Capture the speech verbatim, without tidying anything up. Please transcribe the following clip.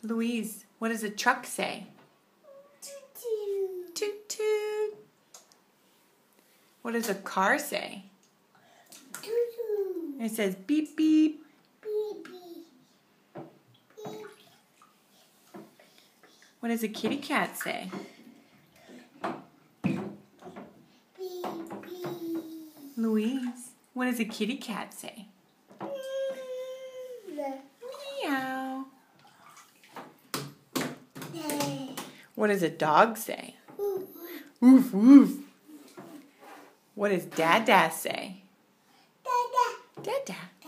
Louise, what does a truck say? Toot toot. Toot toot. What does a car say? Toot toot. It says beep beep. Beep beep. Beep. What does a kitty cat say? Beep beep. Louise, what does a kitty cat say? Meow. What does a dog say? Woof woof. What does Dada say? Dada. Dada.